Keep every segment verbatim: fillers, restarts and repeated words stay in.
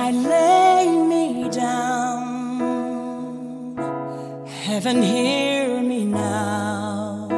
I lay me down. Heaven, hear me now.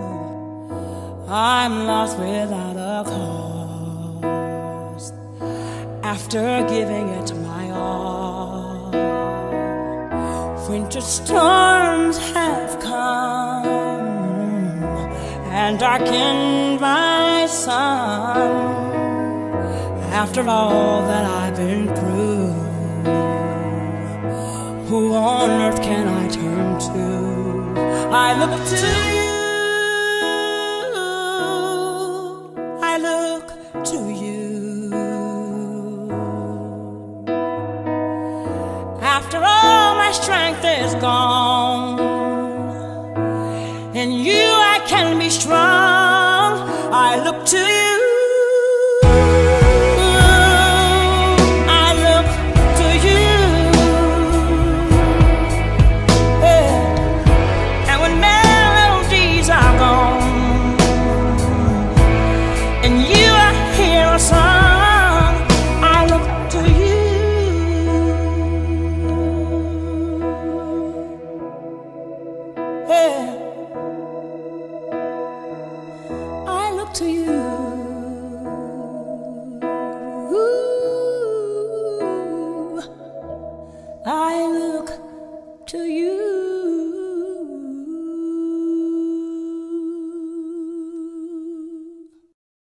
I'm lost without a cause. After giving it my all, winter storms have come and darkened my sun. After all that I've been through, who on earth can I turn to? I look to you, I look to you. After all my strength is gone, in you I can be strong. I look to you.